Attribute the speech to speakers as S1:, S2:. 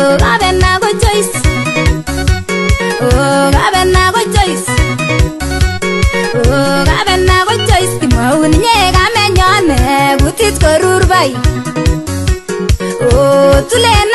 S1: gabena go Joyce. Oh, gabena go Joyce. Oh, gabena go Joyce. Maun nye gamenyone gutit korur bai. Oh, tulen